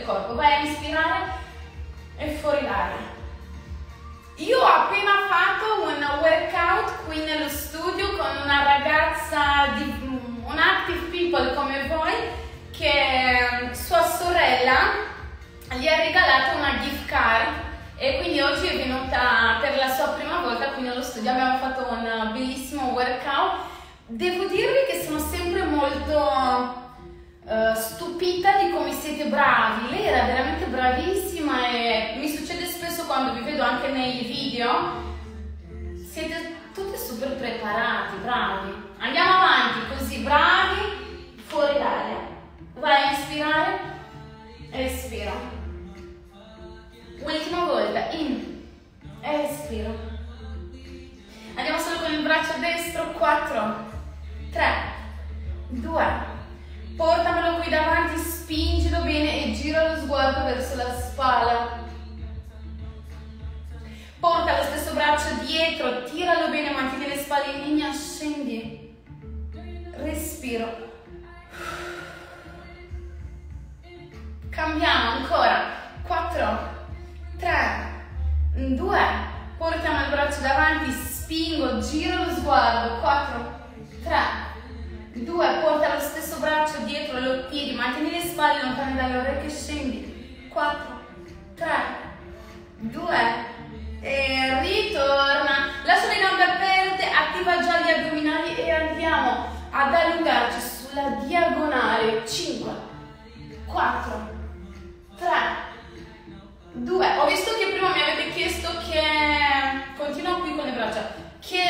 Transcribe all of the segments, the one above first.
corpo. Vai a inspirare e fuori l'aria. Io ho appena fatto un workout qui nello studio con una ragazza, un active people come voi, che sua sorella gli ha regalato una gift card e quindi oggi è venuta per la sua prima volta qui nello studio. Abbiamo fatto un bellissimo workout. Devo dirvi che sono sempre molto stupita di come siete bravi. Lei era veramente bravissima e mi succede spesso quando vi vedo anche nei video, siete tutti super preparati, bravi. Andiamo avanti così, bravi, fuori l'aria. Vai a inspirare, espira. Ultima volta, in, espiro. Andiamo solo con il braccio destro, 4, 3, 2, portamelo qui davanti, spingilo bene e gira lo sguardo verso la spalla. Porta lo stesso braccio dietro, tiralo bene, mantieni le spalle in linea, scendi. Respiro. Cambiamo ancora. 4, 3, 2, portiamo il braccio davanti, spingo, giro lo sguardo. 4, 3, 2, porta lo stesso braccio dietro, lo tiri, mantieni le spalle lontane dalle orecchie, scendi. 4, 3, 2, e ritorna. Lascia le gambe aperte, attiva già gli addominali e andiamo ad allungarci sulla diagonale. 5, 4, 3, 2. Ho visto che prima mi avete chiesto che, continuo qui con le braccia, che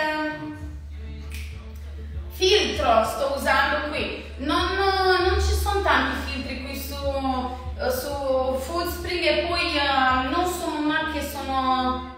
filtro sto usando qui. Non ci sono tanti filtri qui su Foodspring e poi non sono una che sono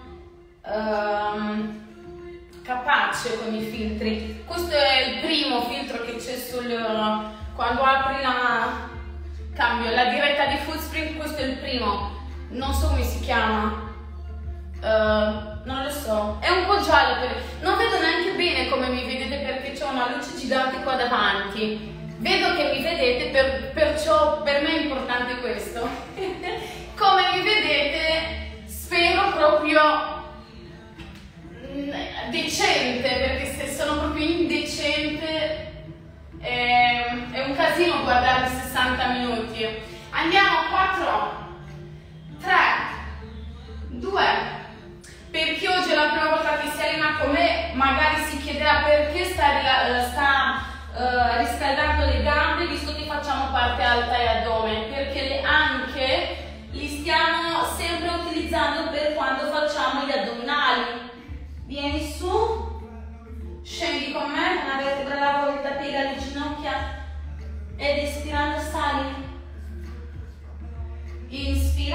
capace con i filtri. Questo è il primo filtro che c'è quando apri la diretta di Foodspring. Questo è il primo, non so come si chiama, non lo so, è un po' giallo, non vedo neanche bene come mi vedete perché c'è una luce gigante qua davanti. Vedo che mi vedete, perciò per me è importante questo. Come mi vedete, spero proprio decente, perché se sono proprio indecente è un casino guardare 60 minuti. Andiamo, 4, 3, 2. Per chi oggi è la prima volta che si allena con me, magari si chiederà perché sta riscaldando le gambe visto che facciamo parte alta e addome, perché le anche li stiamo sempre utilizzando per quando facciamo gli addominali. Vieni su, scendi con me, una vertebra alla volta, piega le ginocchia ed espirando sali. Inspira,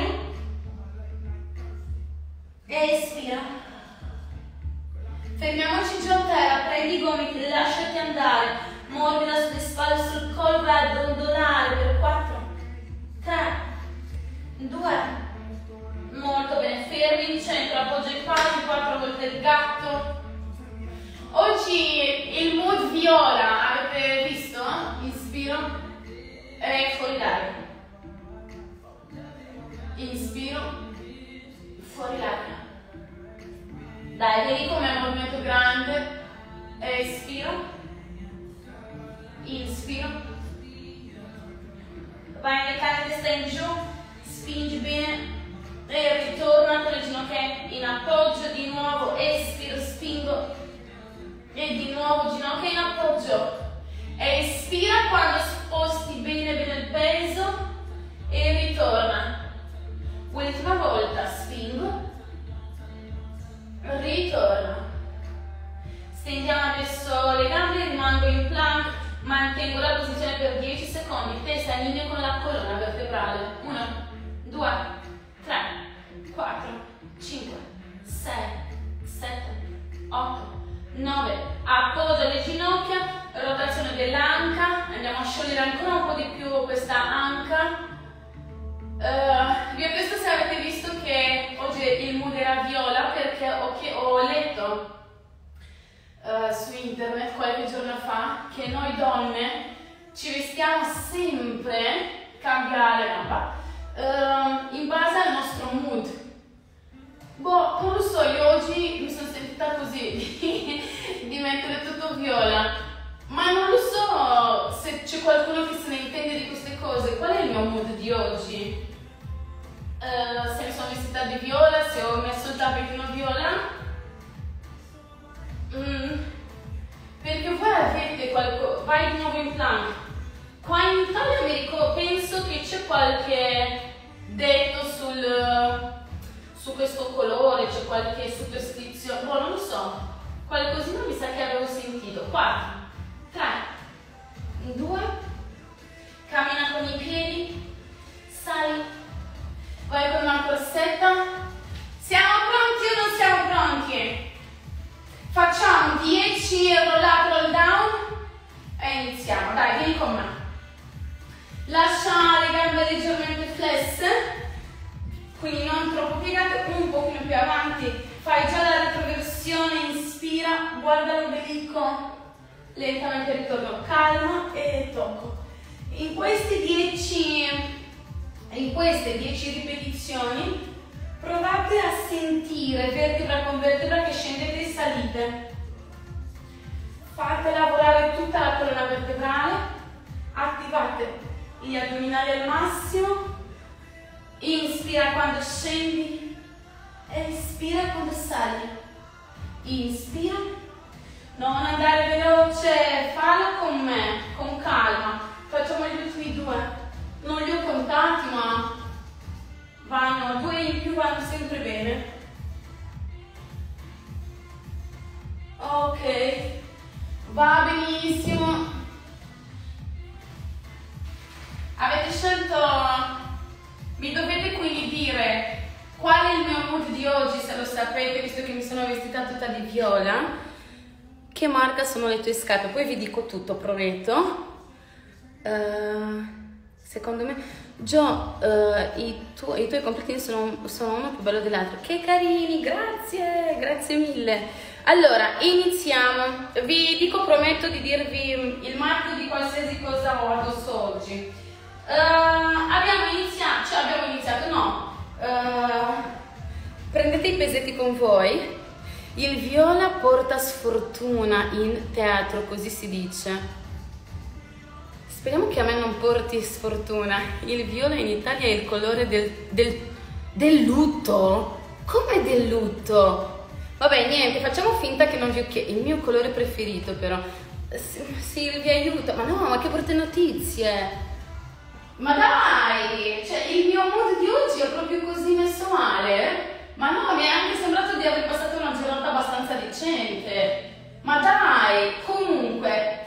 espira. Fermiamoci giù a terra, prendi i gomiti, lasciati andare. Morbida sulle spalle, sul collo, vai ad ondolare per 4, 3, 2, molto bene, fermi in centro, appoggio i passi, 4 volte il gatto. Oggi il mood viola, avete visto? Inspiro e fuori l'aria. Inspiro, fuori l'aria. Dai, vedi com'è un movimento grande. Espiro. Inspiro, vai nelle canne, testa in giù, spingi bene e ritorna con le ginocchia in appoggio, di nuovo espiro, spingo e di nuovo ginocchia in appoggio. Espira quando sposti bene il peso e ritorna. Ultima volta, spingo, ritorna. Stendiamo adesso le gambe, rimango in plank. Mantengo la posizione per 10 secondi, testa in linea con la colonna vertebrale. 1, 2, 3, 4, 5, 6, 7, 8, 9. Appoggio le ginocchia, rotazione dell'anca. Andiamo a sciogliere ancora un po' di più questa anca. Vi ho chiesto se avete visto che oggi il mood era viola perché ho letto su internet qualche giorno fa che noi donne ci vestiamo sempre, cambia la gamba, in base al nostro mood. Boh, non lo so, io oggi mi sono sentita così di mettere tutto viola, ma non lo so se c'è qualcuno che se ne intende di queste cose. Qual è il mio mood di oggi? Se mi sono vestita di viola, se ho messo il tappetino viola, perché voi avete qualcosa, vai di nuovo in plan. Qua in Italia penso che c'è qualche detto su questo colore, c'è qualche superstizione, boh, non lo so, qualcosina mi sa che avevo sentito. 4, 3, 2, cammina con i piedi, sali, vai con una corsetta. Siamo pronti o non siamo pronti? Facciamo 10 roll up, roll down e iniziamo. Dai, vieni con me. Lascia le gambe leggermente flesse, quindi non troppo piegate, un pochino più avanti. Fai già la retroversione, inspira, guarda l'ombelico, lentamente ritorno, calma e tocco. In queste 10 ripetizioni provate a sentire vertebra con vertebra che scendete e salite. Fate lavorare tutta la colonna vertebrale, attivate gli addominali al massimo, inspira quando scendi, espira quando sali. Inspira, non andare veloce, fallo con me, con calma. Facciamo gli ultimi 2, non li ho contati ma vanno, 2 in più vanno sempre bene. Ok, va benissimo. Avete scelto, mi dovete quindi dire qual è il mio mood di oggi, se lo sapete, visto che mi sono vestita tutta di viola. Che marca sono le tue scarpe? Poi vi dico tutto, prometto. Secondo me, Gio, i tuoi completini sono uno più bello dell'altro. Che carini, grazie, grazie mille. Allora, iniziamo. Vi dico, prometto di dirvi il marchio di qualsiasi cosa ho addosso oggi. Abbiamo iniziato, no. Prendete i pesetti con voi. Il viola porta sfortuna in teatro, così si dice. Speriamo che a me non porti sfortuna. Il viola in Italia è il colore del lutto. Come del lutto? Vabbè, niente, facciamo finta che non vi occhi. Il mio colore preferito, però. Silvia, aiuta. Ma che brutte notizie. Ma dai, cioè il mio mood di oggi è proprio così messo male? Ma no, mi è anche sembrato di aver passato una giornata abbastanza decente. Ma dai, comunque,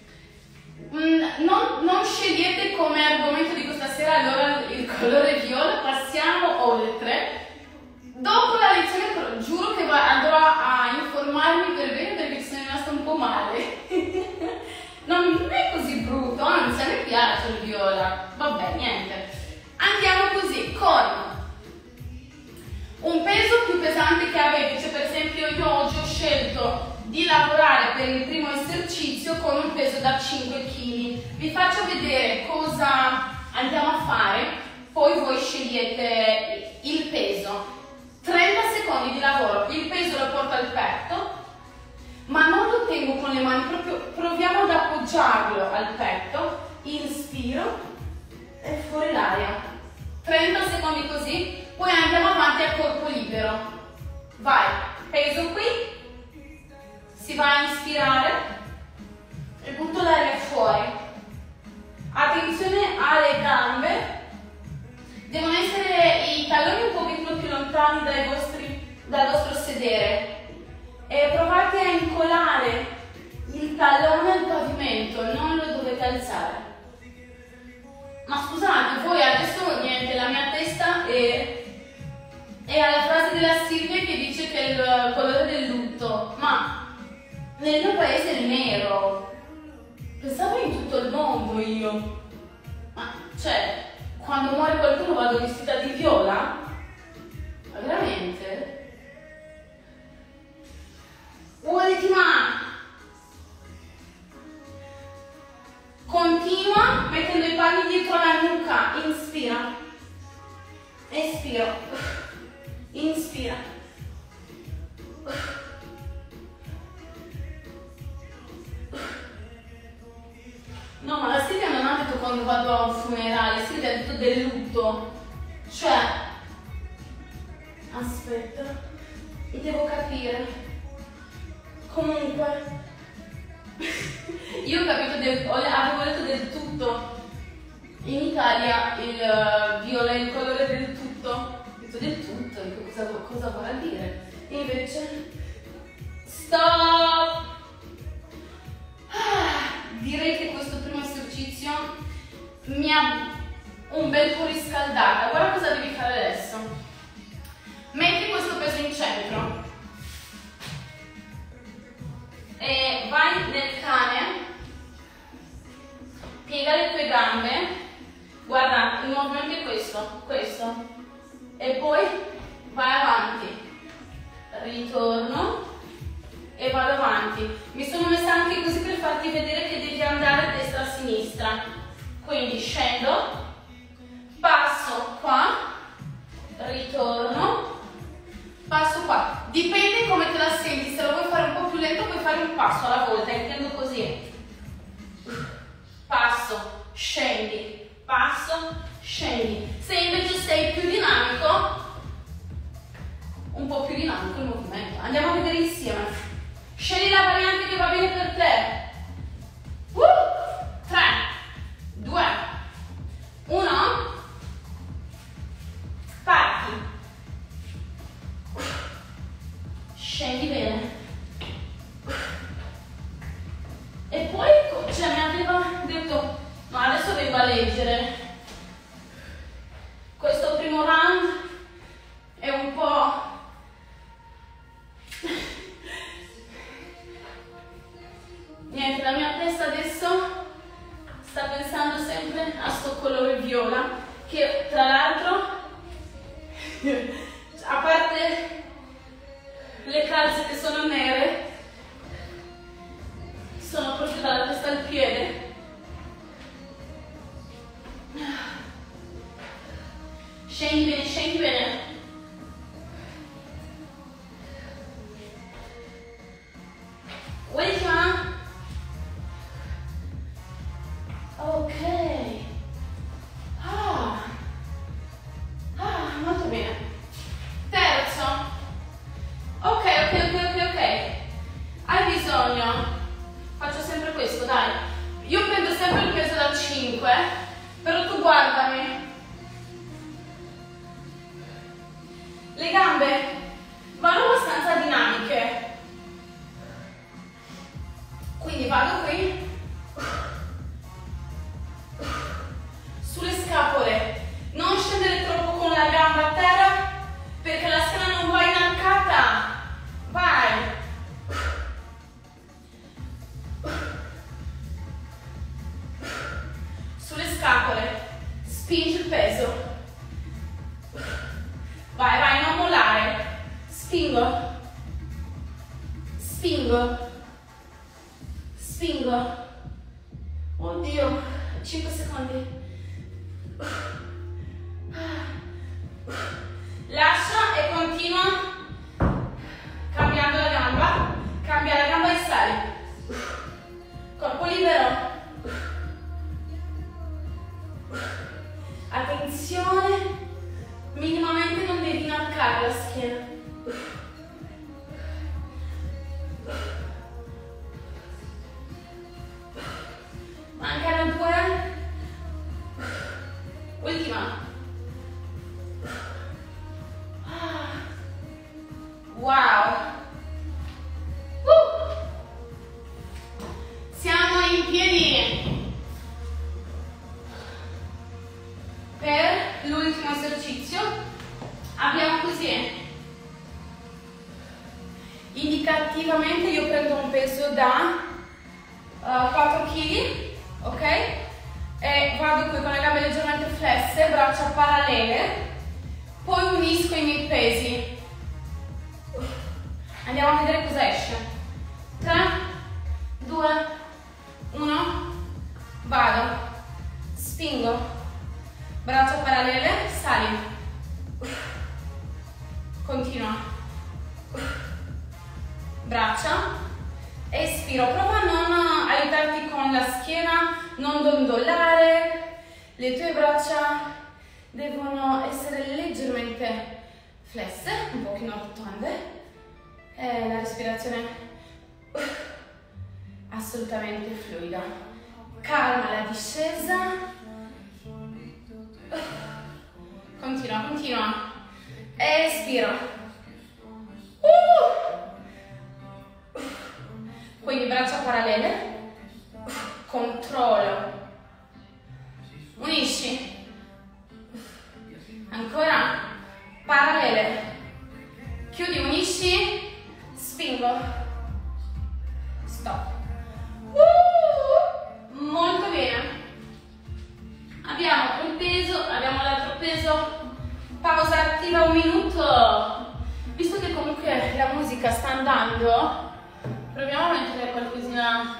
non scegliete come argomento di questa sera allora il colore viola, passiamo oltre. Dopo la lezione giuro che andrò a informarmi per bene perché ci sono rimasta un po' male. Non è così brutto, anzi a me piace il viola. Vabbè, niente. Andiamo così, con un peso più pesante che avete. Cioè, per esempio, io oggi ho scelto di lavorare per il primo esercizio con un peso da 5 kg. Vi faccio vedere cosa andiamo a fare, poi voi scegliete il peso. 30 secondi di lavoro, il peso lo porto al petto, ma non lo tengo con le mani, proprio proviamo ad appoggiarlo al petto, inspiro e fuori l'aria. 30 secondi così, poi andiamo avanti a corpo libero. Vai, peso qui, si va a inspirare e butto l'aria fuori. Attenzione alle gambe, devono essere i talloni un pochettino più lontani dal vostro sedere. E provate a incollare il tallone al pavimento, non lo dovete alzare. Ma scusate, voi adesso niente, la mia testa è alla frase della Silvia che dice che è il colore del lutto, ma nel mio paese è il nero. Pensavo in tutto il mondo io. Ma cioè, quando muore qualcuno vado vestita di viola? Ma veramente? Ultima. Continua mettendo i palmi dietro la nuca, inspira. espiro, inspira, no, ma la Silvia non ha detto quando vado a un funerale, Silvia ha detto del lutto, cioè, aspetta, devo capire, comunque, io ho capito, avevo detto del tutto. In Italia il viola è il colore del tutto. Ho detto del tutto, cosa vorrà dire? E invece stop! Direi che questo primo esercizio mi ha un bel po' riscaldata. Guarda cosa devi fare adesso. Metti questo peso in centro e vai nel cane, piega le tue gambe. Guarda, il movimento è questo, e poi vai avanti, ritorno e vado avanti. Mi sono messa anche così per farti vedere che devi andare a destra a sinistra, quindi scendo, passo qua, ritorno, passo qua, dipende come te la senti, se lo vuoi fare un po' più lento puoi fare un passo alla volta, intendo così, passo, scendi, passo, scendi. Se invece sei più dinamico, un po' più dinamico il movimento. Andiamo a vedere insieme. Scegli la variante che va bene per te. 3, 2, 1. Parti. Scendi bene. E poi, cioè, mi aveva detto, ma adesso vengo a leggere. Questo primo round è un po'... Niente, la mia testa adesso sta pensando sempre a sto colore viola, che tra l'altro, a parte le calze che sono nere, sono proprio dalla testa al piede. Scendi bene, scendi bene. Ultima. Ok. Molto bene. Terzo. Ok. Hai bisogno. Faccio sempre questo, dai. Io prendo sempre il peso da 5, però tu guardami. Le gambe vanno abbastanza dinamiche, quindi vado qui, sulle scapole, non scendere troppo con la gamba a terra perché la schiena non va inarcata, vai, sulle scapole, spingi il peso. Vai, non mollare. Spingo. Oddio, 5 secondi. Lascia e continua cambiando la gamba. Cambia la gamba e sali. Corpo libero. Attenzione. Minimamente non devi inarcare la schiena. Mancano 2. Ultima. Wow. Siamo in piedi per l'ultimo esercizio. Abbiamo così, indicativamente io prendo un peso da 4 kg, ok? E vado qui con le gambe leggermente flesse, braccia parallele, poi unisco i miei pesi. Andiamo a vedere cosa esce. 3, 2, 1, vado, spingo, braccia parallele, sali, Continua. Braccia. Espiro, prova a non aiutarti con la schiena, non dondolare. Le tue braccia devono essere leggermente flesse, un pochino rotonde. E la respirazione assolutamente fluida. Calma la discesa. Continua, continua. Espiro. Quindi braccia parallele. Controllo. Unisci. Ancora. Parallele. Chiudi, unisci. Spingo. Stop. Molto bene. Abbiamo quel peso, abbiamo l'altro peso. Pausa attiva 1 minuto. Visto che comunque la musica sta andando, proviamo a mettere qualcosina.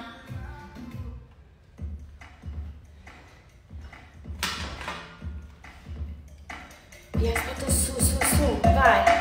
Vi aspetto su, vai.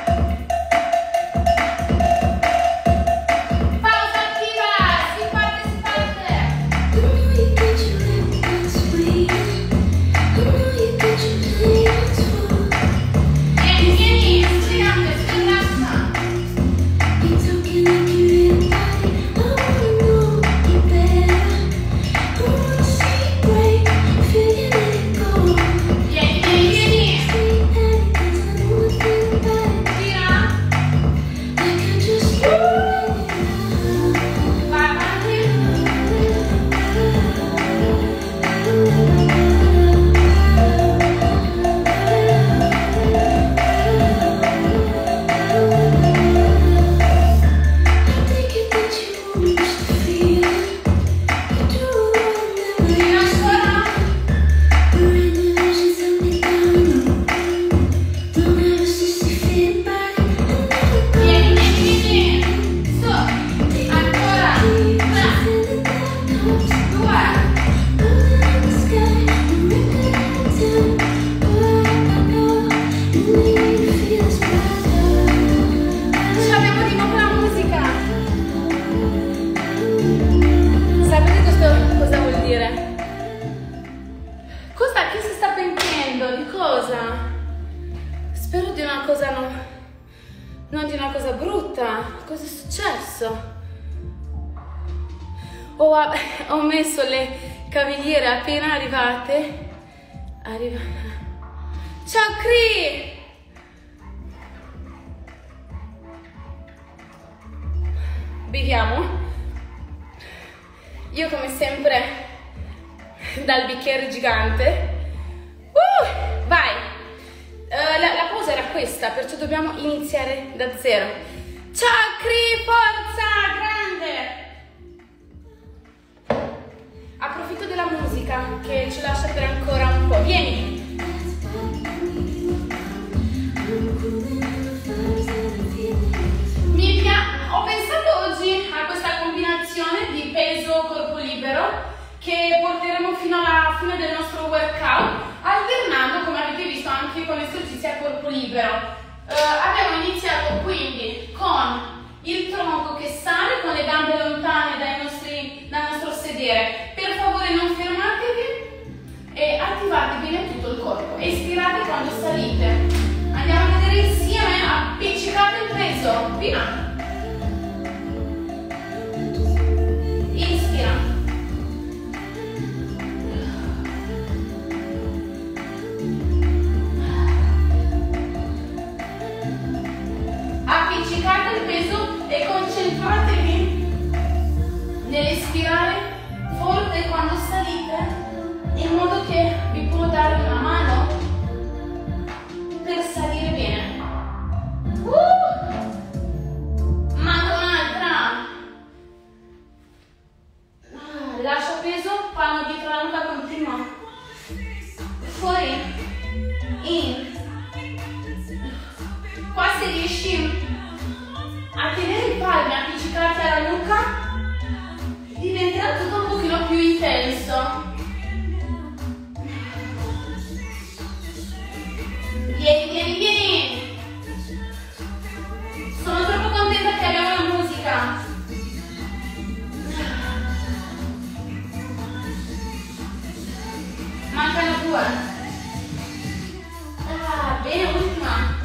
Non di una cosa brutta. Cosa è successo? Ho messo le cavigliere appena arrivate. Ciao Cri! Beviamo? Io come sempre dal bicchiere gigante. Vai! La pausa era questa, perciò dobbiamo iniziare da zero. Ciao Cri, forza, grande! Approfitto della musica che ci lascia per ancora un po'. Vieni! Ho pensato oggi a questa combinazione di peso corpo libero che porteremo fino alla fine del nostro workout, alternando, come avete visto, anche con esercizi a corpo libero. Abbiamo iniziato quindi con il tronco che sale, con le gambe lontane dal nostro sedere. Per favore non fermatevi e attivate bene tutto il corpo. Espirate quando salite. Andiamo a vedere insieme, appiccicate il peso. Via. Inspira. Appiccicate il peso e concentratevi nell'espirare forte quando salite, in modo che vi può dare una mano per salire bene. Manca un'altra. Lascia peso, palmo dietro la nuca, continua. Fuori, in. Qua se riesci a tenere i palmi appiccicati alla nuca, diventerà tutto un pochino più intenso. Vieni, vieni, vieni. Bene, ultima.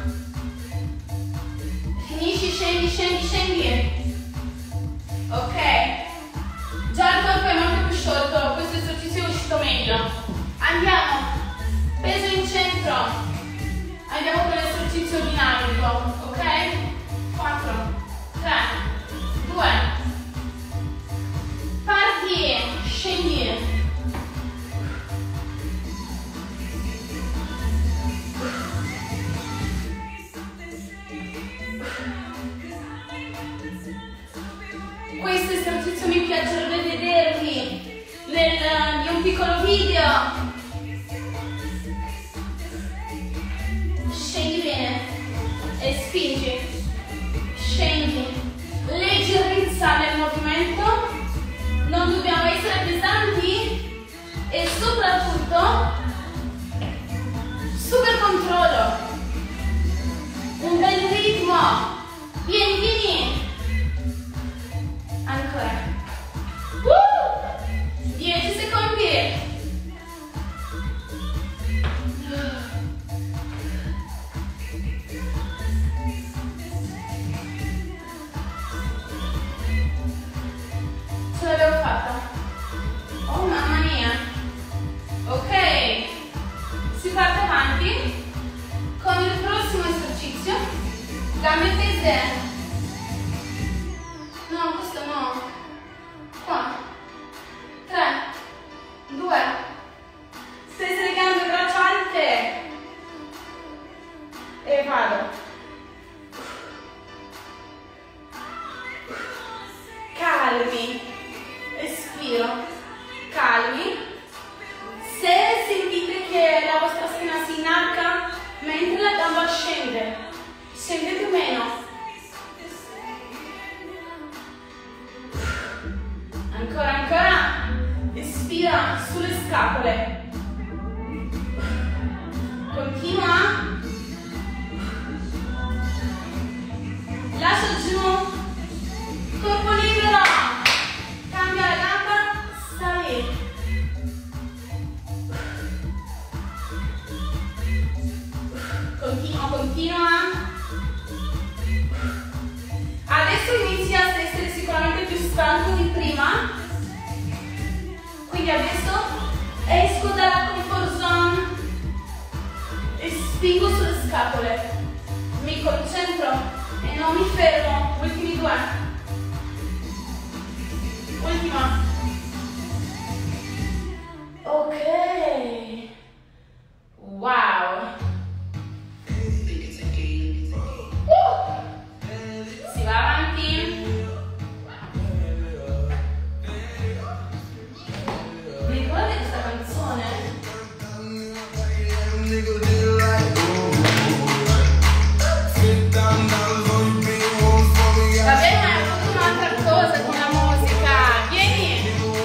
Finisci, scendi. Ok. Già il corpo è molto più sciolto, questo esercizio è uscito meglio. Andiamo. Peso in centro. Andiamo con l'esercizio dinamico, ok? 4, 3, 2. Parti, scendi. Questo esercizio mi piacerebbe vedervi di un piccolo video. Scendi bene e spingi. Scendi. Leggerezza nel movimento. Non dobbiamo essere pesanti e soprattutto super controllo. Un bel ritmo. Vieni. Ancora. 10 secondi. Ce l'avevo fatta. Oh mamma mia. Ok. Si parte avanti con il prossimo esercizio. Gambe tese. No, questo no. Qua. 3, 2. Stesse le gambe, braccia alte. E vado. Calmi. Espiro. Calmi. Se sentite che la vostra schiena si inarca mentre la gamba scende, scendete meno. Ancora. Espira sulle scapole. Continua. Lascia giù. Corpo libero. Cambia la gamba. Sali. Continua. Adesso inizia a essere sicuramente più stanco di prima. Quindi adesso esco dalla comfort zone e spingo sulle scapole. Mi concentro e non mi fermo. Ultimi 2. Ultima. Ok. Wow. Si va avanti. Mi ricordate questa canzone? Vabbè, ma è tutta un'altra cosa con la musica. Vieni!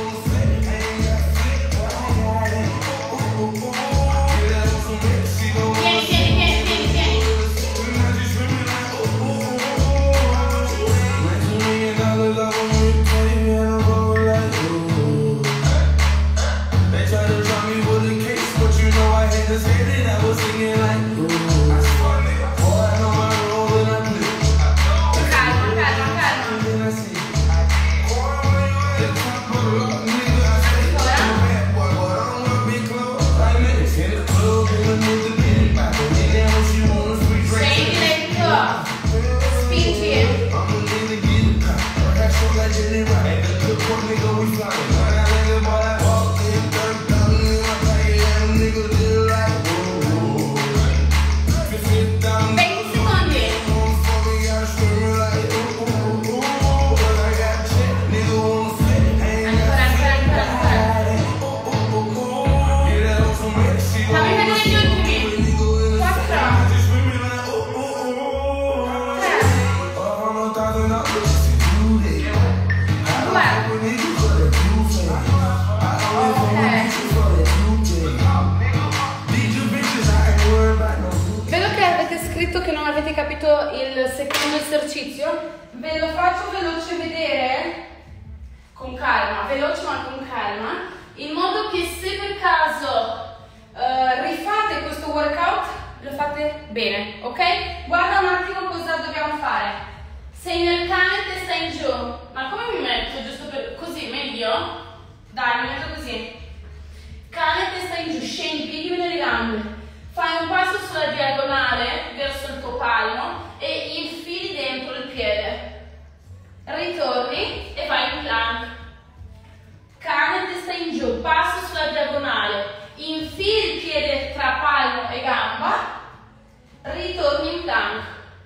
il secondo esercizio, ve lo faccio veloce vedere, con calma, veloce ma con calma, in modo che se per caso fate bene, ok? Guarda un attimo cosa dobbiamo fare. Sei nel cane, testa in giù. Ma come mi metto? Giusto per così, meglio? Dai, mi metto così. Cane, testa in giù, scendi, piedi bene le gambe. Fai un passo sulla diagonale verso il tuo palmo e infili dentro il piede. Ritorni e fai un plank. Cane, testa in giù, passo sulla diagonale, infili il piede tra palmo e gamba, ritorni in plank.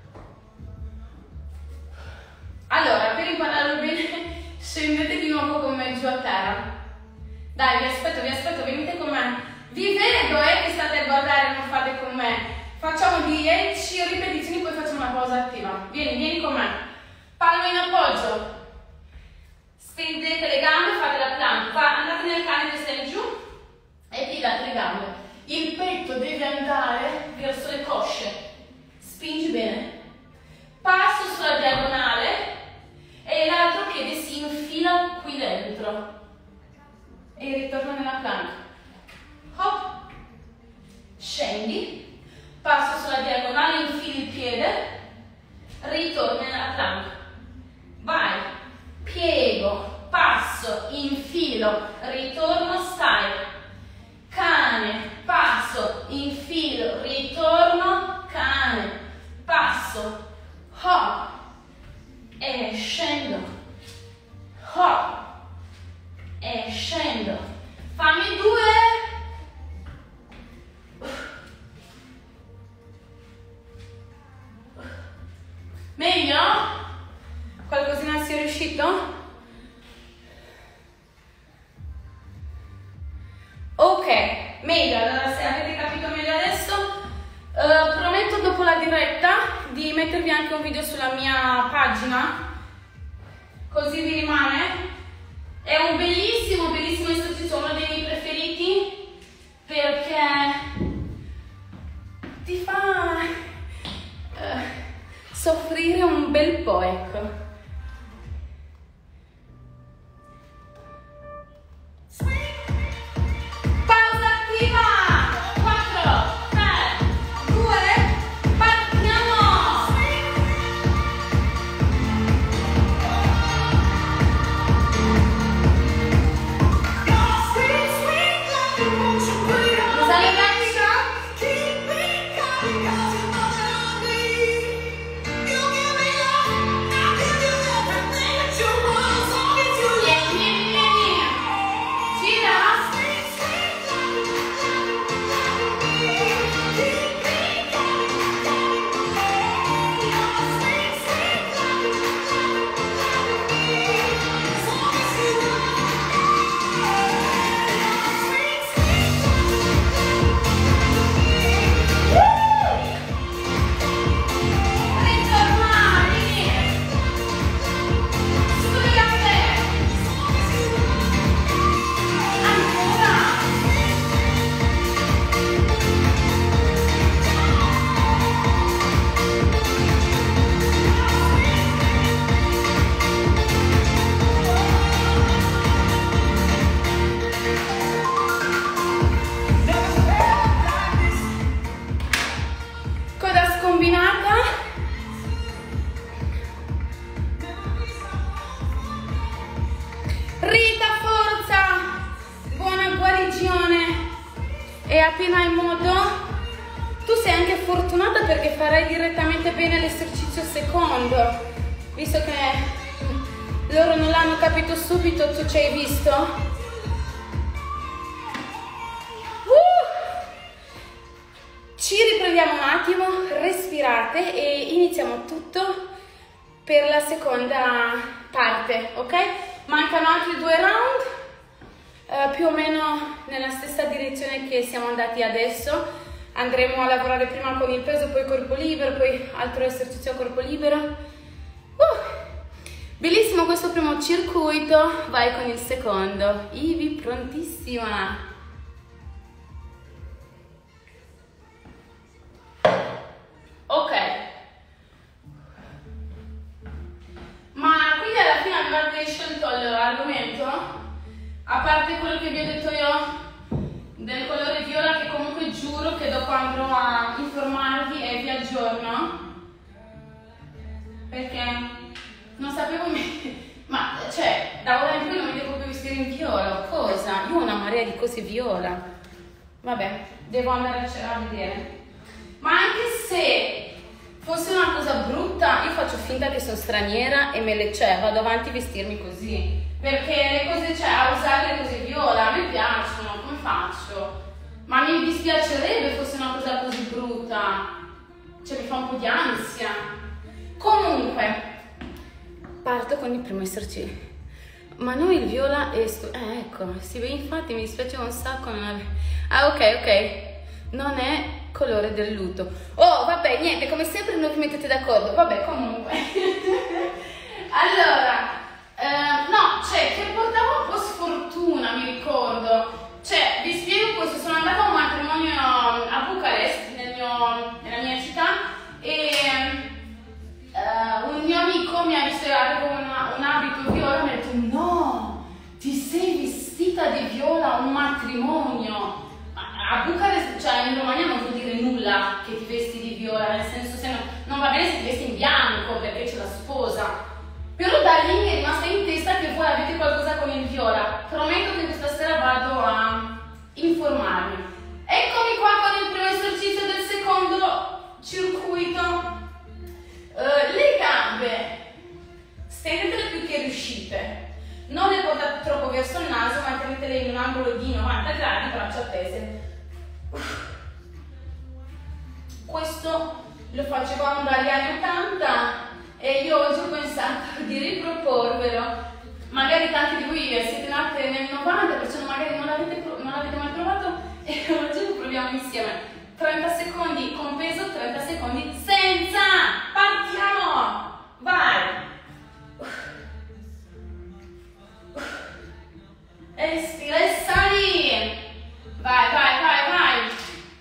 Allora, per impararlo bene, scendete di nuovo con me giù a terra. Dai, vi aspetto, venite con me. Vi vedo che state a guardare e non fate con me. Facciamo 10 ripetizioni, poi facciamo una pausa attiva. Vieni con me. Palmo in appoggio. Stendete le gambe, fate la plank. Andate nel cane, testa in giù e piegate le gambe. Il petto deve andare verso le cosce. Spingi bene. Passo sulla diagonale e l'altro piede si infila qui dentro. E ritorno nella plank. Hop. Scendi. Passo sulla diagonale, infili il piede. Ritorni nella plank. Vai. Piego, passo, infilo, ritorno, stai. Cane, passo, infilo, ritorno, cane, passo, hop, e scendo, hop, e scendo. Fammi 2. Meglio? Qualcosina si è riuscito? Ok, meglio, allora se avete capito meglio adesso, prometto dopo la diretta di mettervi anche un video sulla mia pagina, così vi rimane. È un bellissimo esercizio, uno dei miei preferiti, perché ti fa soffrire un bel po', ecco. E appena hai modo, tu sei anche fortunata perché farai direttamente bene l'esercizio secondo, visto che loro non l'hanno capito subito, tu ci hai visto? Ci riprendiamo un attimo, respirate e iniziamo tutto per la seconda parte, ok? Mancano altri 2 round. Più o meno nella stessa direzione che siamo andati adesso. Andremo a lavorare prima con il peso, poi corpo libero, poi altro esercizio a corpo libero. Bellissimo questo primo circuito, vai con il secondo. Ivi, prontissima. Ok. Ma quindi alla fine avevate scelto l'argomento? A parte quello che vi ho detto io del colore viola, che comunque giuro che dopo andrò a informarvi viola, cosa? Io ho una marea di cose viola. Vabbè, devo andare a vedere. Ma anche se fosse una cosa brutta, io faccio finta che sono straniera e vado avanti a vestirmi così. Perché le cose, cioè, a usare le cose viola, a me piacciono, come faccio? Ma mi dispiacerebbe fosse una cosa così brutta. Cioè, mi fa un po' di ansia. Comunque, parto con il primo esercizio. Ma noi il viola è... ecco, sì, infatti mi dispiaceva un sacco non avere... Ah, ok. Non è colore del lutto. Oh, vabbè, niente, come sempre non vi mettete d'accordo. Vabbè, comunque. Allora, no, cioè, che portava un po' sfortuna, mi ricordo. Cioè, vi spiego questo, sono andata a un matrimonio a Bucarest, nella mia città, e un mio amico mi ha visto che avevo un abito viola e mi ha detto: no, ti sei vestita di viola a un matrimonio. A Bucarest, cioè in Romagna non vuol dire nulla che ti vesti di viola, nel senso, se non va bene se ti vesti in bianco perché c'è la sposa. Però da lì mi è rimasta in testa che voi avete qualcosa con il viola. Prometto che questa sera vado a informarmi. Eccomi qua con il primo esercizio del secondo circuito. Le gambe, stendetele più che riuscite. Non le portate troppo verso il naso, ma tenetele in un angolo di 90 gradi, braccia tese. Questo lo facevamo dagli anni 80 e io oggi ho pensato di riproporvelo. Magari tanti di voi siete nate nel 90, perciò magari non l'avete mai provato, e oggi lo proviamo insieme. 30 secondi con peso, 30 secondi senza. Partiamo! Vai! Espira e sali! Vai!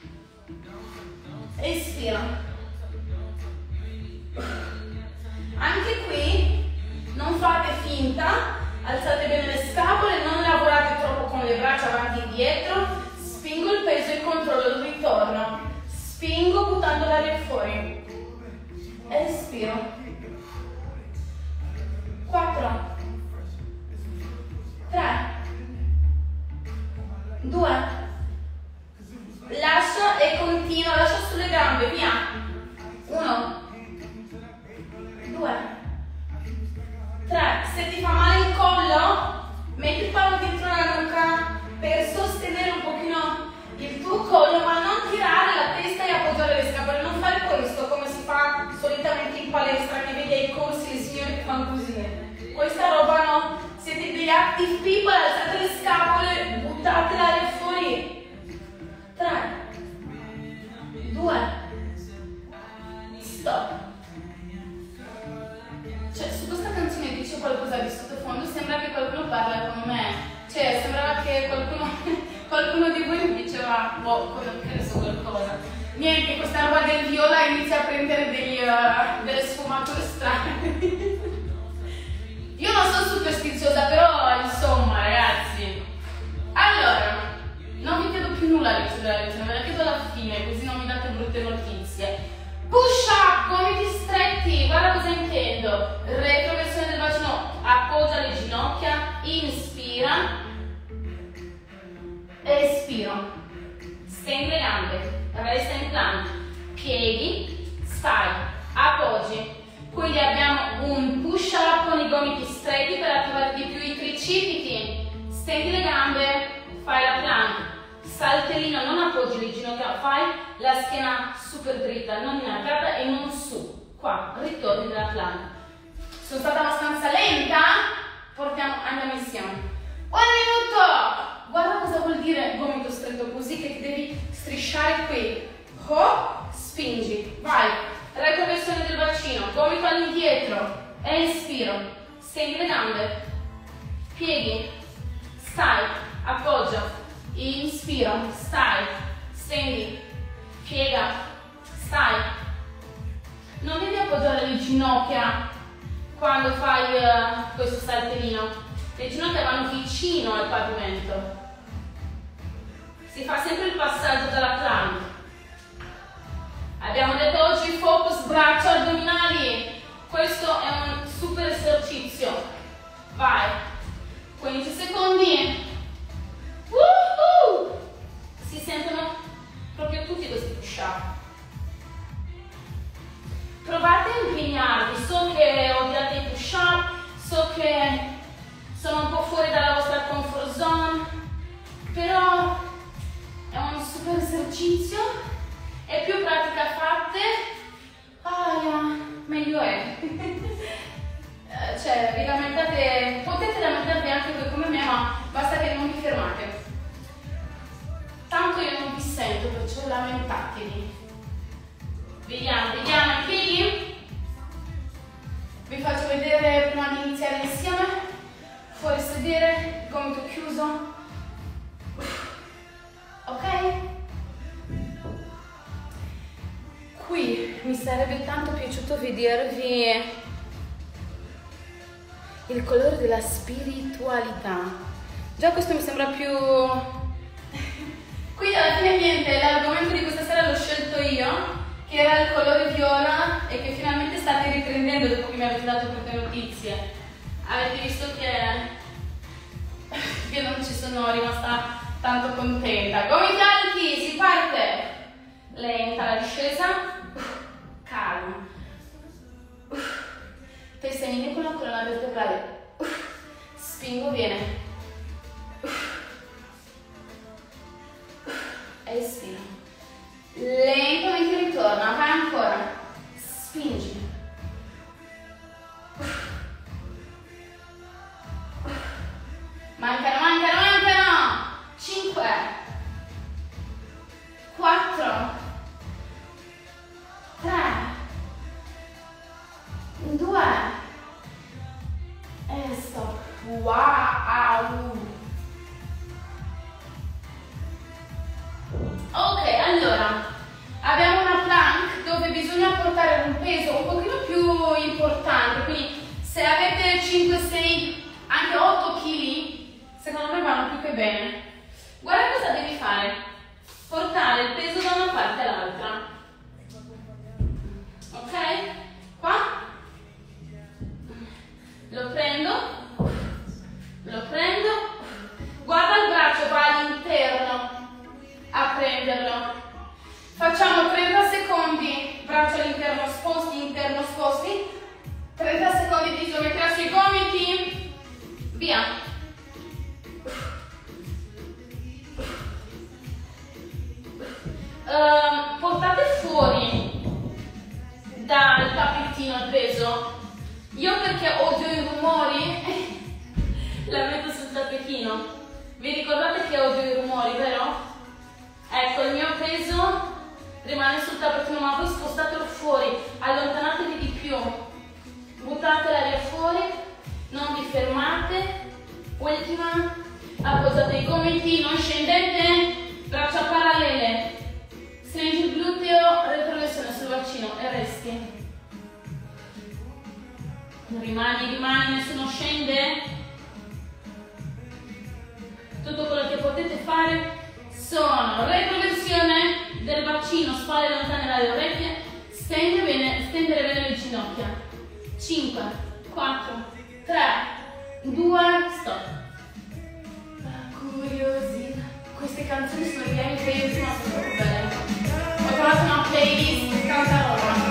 Espira. Anche qui non fate finta, alzate bene le scapole, non lavorate troppo con le braccia avanti e indietro, spingo il peso e controllo il ritorno, spingo buttando l'aria fuori, espiro, 4, 3, 2, lascia e continua, lascia sulle gambe, via, 1, 2, 3, se ti fa male il collo, metti il palmo dietro la nuca per sostenere un pochino il tuo collo, ma non tirare la testa e appoggiare le scapole, non fare questo come si fa solitamente in palestra, che vedi ai corsi le signore che fanno così. Questa roba no, siete degli active people, alzate le scapole, buttate l'aria fuori. 3, 2, stop. Cioè, su questa canzone dice qualcosa di sottofondo, sembra che qualcuno parla con me. Cioè, sembrava che qualcuno di voi mi diceva, boh, che ne so, qualcosa. Niente, questa roba del viola inizia a prendere delle sfumature strane. Io non sono superstiziosa, però, insomma, ragazzi. Allora, non vi chiedo più nulla all'inizio della lezione, ve la chiedo alla fine, così non mi date brutte notizie. Push up, gomiti stretti, guarda cosa intendo. Retroversione del bacino, appoggia le ginocchia, inspira, espiro, stendi le gambe, resta in plank, pieghi, stai, appoggi. Quindi abbiamo un push up con i gomiti stretti per attivare di più i tricipiti, stendi le gambe, fai la plank, saltellino, non appoggi le ginocchia, fai la schiena super dritta, non in alzata e non su, qua, ritorni nella plank. Sono stata abbastanza lenta, andiamo insieme. 1 minuto! Guarda cosa vuol dire gomito stretto, così che ti devi strisciare qui. Spingi, vai. Retroversione del bacino, gomito all'indietro, espiro, stendi le gambe, pieghi, stai, appoggia, inspiro, stai, stendi, piega, stai. Non devi appoggiare le ginocchia quando fai questo saltellino, le ginocchia vanno vicino al pavimento, si fa sempre il passaggio dalla plank. Abbiamo detto oggi focus braccia addominali, questo è un super esercizio. Vai, 15 secondi. esercizio e più pratica fate, meglio è. Cioè, vi lamentate, potete lamentarvi anche voi come me, ma basta che non vi fermate. Tanto io non vi sento, perciò lamentatevi. Vediamo i piedi. Vi faccio vedere prima di iniziare insieme. Fuori sedere, gomito chiuso. Ok? Qui mi sarebbe tanto piaciuto vedervi il colore della spiritualità. Già questo mi sembra più... Quindi alla fine niente, l'argomento di questa sera l'ho scelto io, che era il colore viola e che finalmente state riprendendo dopo che mi avete dato queste notizie. Avete visto che io non ci sono rimasta tanto contenta. Gomiti alti, si parte! Lenta la discesa, calma. Testa in linea con la colonna vertebrale. Spingo bene. Espira. Lentamente ritorna, vai ancora. Spingi. Mancano. 5, 4, 3, 2 e stop. Wow! Ok, allora abbiamo una plank dove bisogna portare un peso un pochino più importante, quindi se avete 5, 6, anche 8 kg, secondo me vanno più che bene. Guarda cosa devi fare: portare il peso da una parte all'altra. Ok? Qua lo prendo, guarda il braccio, va all'interno a prenderlo. Facciamo 30 secondi, braccio all'interno sposti, interno sposti, 30 secondi di isometria sui gomiti, via. Portate fuori dal tappettino il peso. Io perché odio i rumori la metto sul tappettino. Vi ricordate che odio i rumori, vero? Ecco, il mio peso rimane sul tappettino, ma voi spostatelo fuori, allontanatevi di più, buttate l'aria fuori, non vi fermate. Ultima, appoggiate i gomiti, non scendete, braccia parallele, stringi il gluteo, retrogressione sul bacino e resti. Rimani, nessuno scende. Tutto quello che potete fare sono retroversione del bacino, spalle lontane dalle orecchie, stendere bene le ginocchia. 5, 4, 3, 2, stop. Curiosità. Queste canzoni sono i miei favoriti, ma sono proprio belle. Ho trovato una playlist cantarola.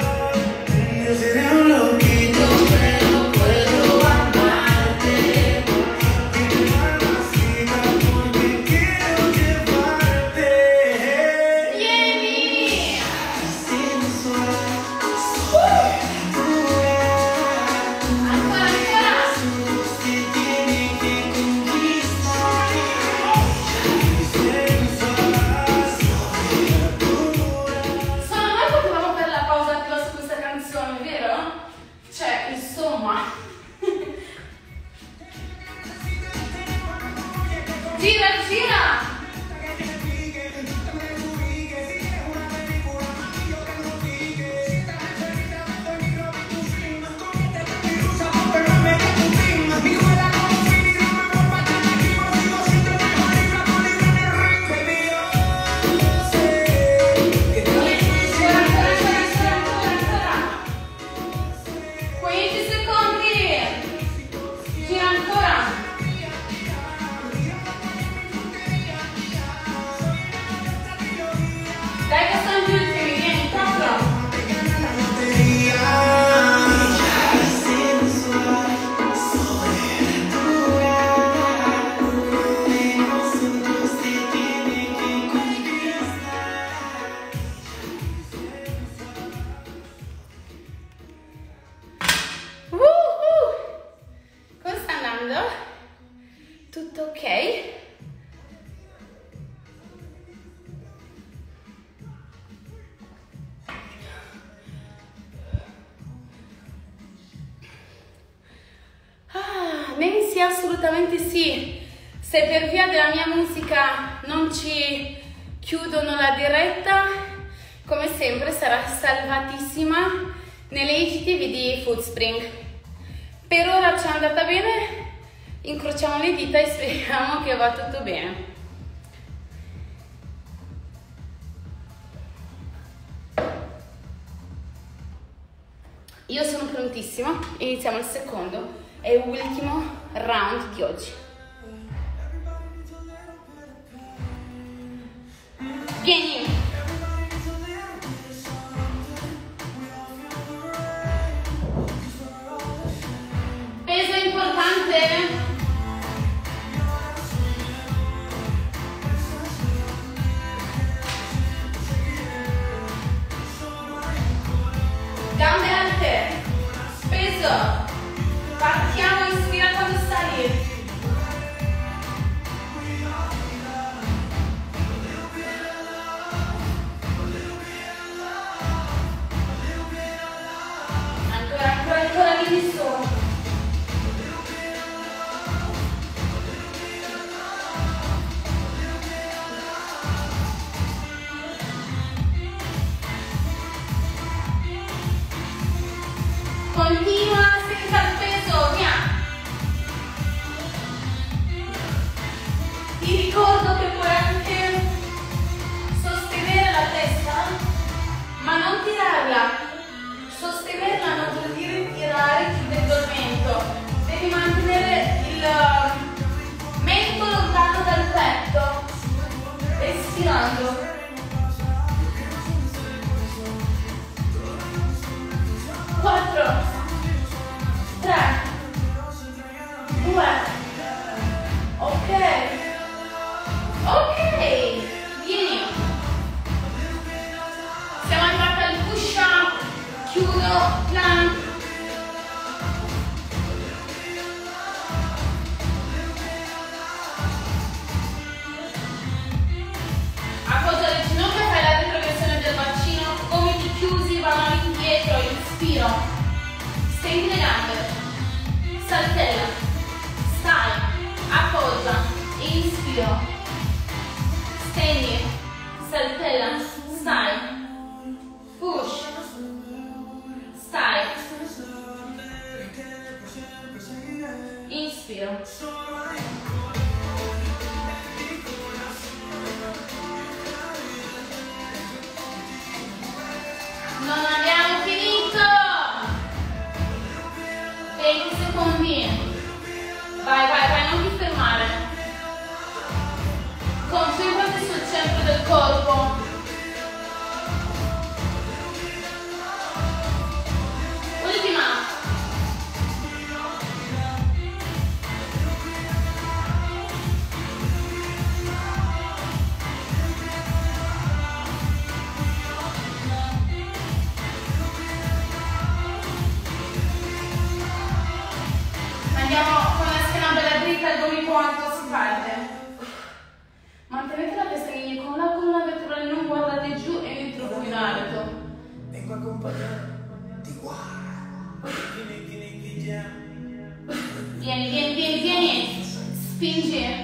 sì, assolutamente sì. Se per via della mia musica non ci chiudono la diretta, come sempre sarà salvatissima nelle IGTV di Foodspring. Per ora ci è andata bene, incrociamo le dita e speriamo che va tutto bene. Io sono prontissima, iniziamo il secondo e ultimo round di oggi. Vieni! Peso importante? Gambe alte, peso, partiamo, ispira quando sali. Ancora lì di su. Continua senza il peso, via! Ti ricordo che puoi anche sostenere la testa, ma non tirarla. Sostenerla non vuol dire tirare chiudendo il mento. Devi mantenere il mento lontano dal petto, respirando. 4, 3, 2, ok, vieni, siamo arrivati al push up, chiudo, plank, appoggia le ginocchia, fai la retrogressione del bacino, gomiti chiusi, vanno all'indietro, inspiro, stendi le gambe, saltella, stai, appoggia, inspiro, stendi, saltella, stai, push, stai, inspiro. Non abbiamo finito! 20 secondi. Vai, non ti fermare. Concentrati sul centro del corpo. Ultima. Andiamo con la schiena bella dritta, il gomito alto, si parte. Mantenete la testa in linea con la colonna vertebrale, non guardate giù e né troppo in alto. Vengo accompagnato, ti guardo. Vieni. Spingi.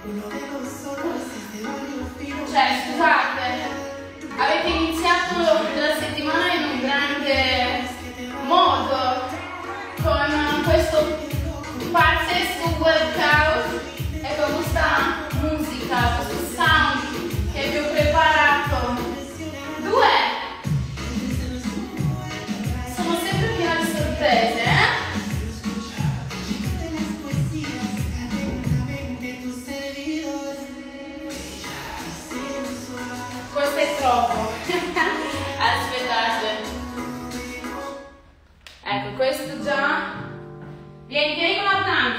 Cioè, scusate, avete iniziato la settimana in un grande modo con questo pazzesco workout e con questa musica, questo sound che vi ho preparato. 2, sono sempre piena di sorprese, Questo è troppo. Aspettate. Ecco, questo già. Vieni con la plank.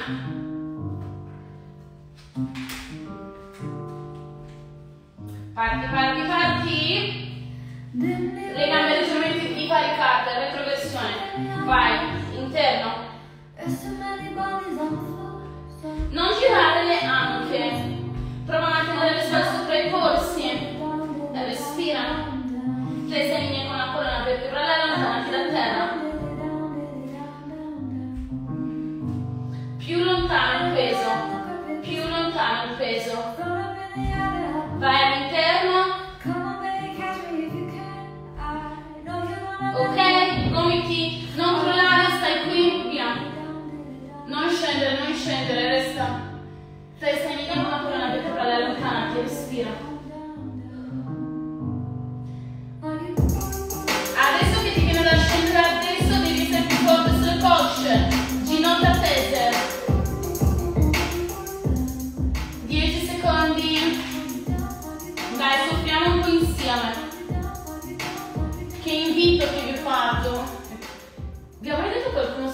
Parti. Le gambe leggermente divaricate, retrogressione. Vai, interno. Non girare le anche. Prova a mantenere le spalle sopra i polsi. Respira. Resta in linea con la colonna vertebrale, allontanati da terra. Più lontano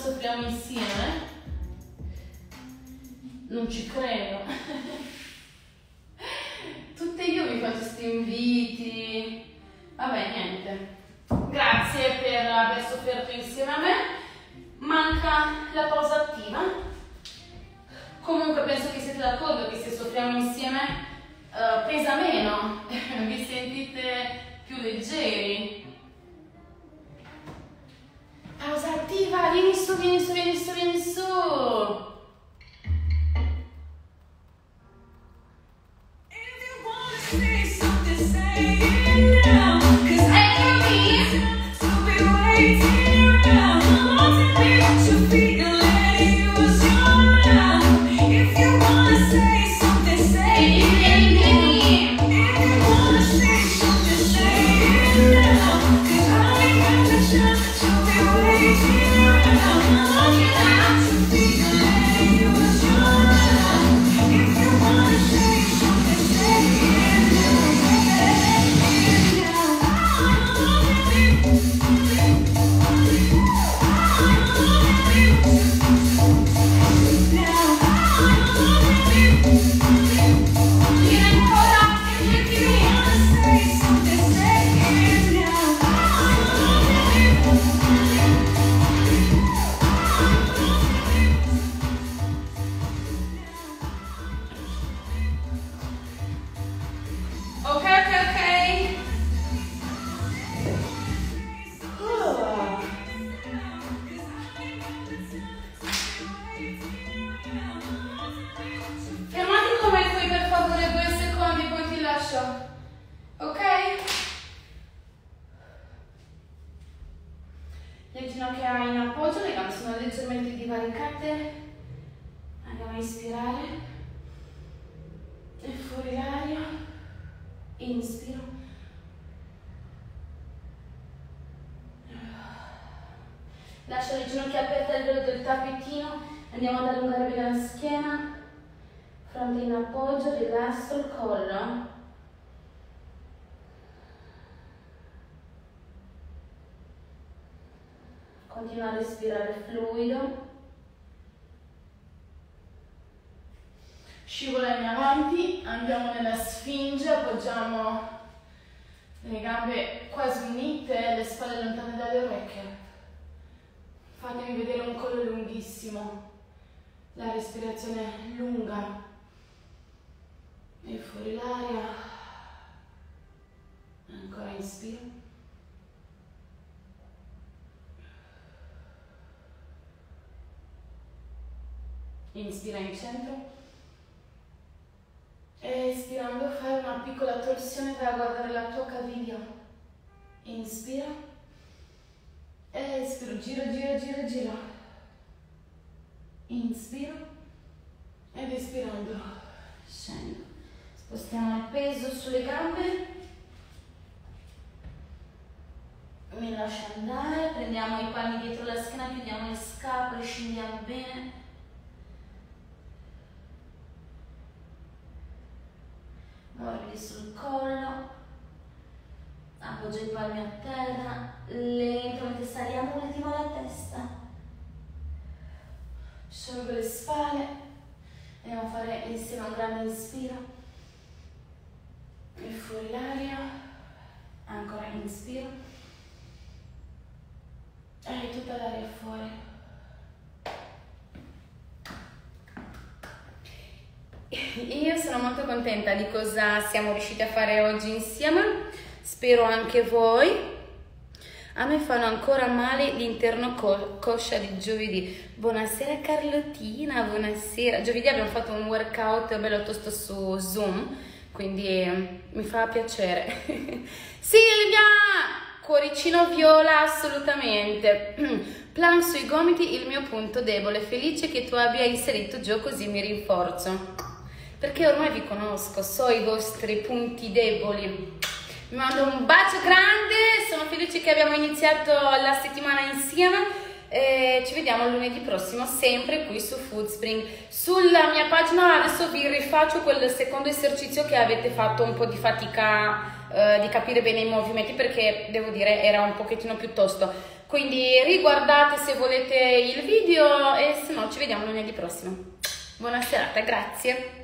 soffriamo insieme? Non ci credo. Tutte io vi faccio questi inviti. Vabbè, niente. Grazie per aver sofferto insieme a me. Manca la pausa attiva. Comunque penso che siete d'accordo che se soffriamo insieme pesa meno. Vi sentite più leggeri. Pausa attiva, vieni su, vieni su, vieni su, vieni su. Ok? Le ginocchia in appoggio, le gambe sono leggermente divaricate. Andiamo a ispirare e fuori l'aria. Inspiro. Lascia le ginocchia aperte a livello del tappetino. Andiamo ad allungare bene la schiena. Fronte in appoggio, rilasso il collo. Continua a respirare fluido. Scivoliamo avanti, andiamo nella sfinge, appoggiamo le gambe quasi unite, le spalle lontane dalle orecchie. Fatemi vedere un collo lunghissimo, la respirazione lunga. E fuori l'aria. Ancora inspiro. Inspira in centro. E espirando fai una piccola torsione, vai a guardare la tua caviglia. Inspira. Espiro, gira, gira, gira, gira. Inspiro. Ed espirando scendo. Spostiamo il peso sulle gambe. Mi lascio andare. Prendiamo i palmi dietro la schiena, chiudiamo le scapole, scendiamo bene. Morbidi sul collo, appoggia i palmi a terra, lentamente saliamo un attimo la testa, sciolgo le spalle, andiamo a fare insieme un grande inspiro, e fuori l'aria, ancora inspiro, e tutta l'aria fuori. Io sono molto contenta di cosa siamo riusciti a fare oggi insieme, spero anche voi. A me fanno ancora male l'interno coscia di giovedì. Buonasera Carlottina, buonasera. Giovedì abbiamo fatto un workout bello tosto su Zoom, quindi mi fa piacere. Silvia! Cuoricino viola, assolutamente. Plan sui gomiti, il mio punto debole. Felice che tu abbia inserito Gio, così mi rinforzo. Perché ormai vi conosco, so i vostri punti deboli. Vi mando un bacio grande, sono felice che abbiamo iniziato la settimana insieme. Ci vediamo lunedì prossimo, sempre qui su Foodspring. Sulla mia pagina adesso vi rifaccio quel secondo esercizio che avete fatto un po' di fatica di capire bene i movimenti, perché devo dire era un pochettino più tosto. Quindi riguardate se volete il video e se no ci vediamo lunedì prossimo. Buona serata, grazie.